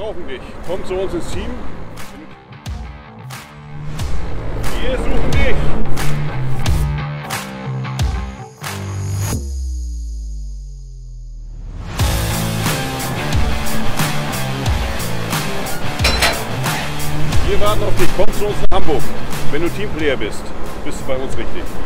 brauchen dich. Komm zu uns ins Team. Wir suchen dich. Wir warten auf dich. Komm zu uns nach Hamburg. Wenn du Teamplayer bist, bist du bei uns richtig.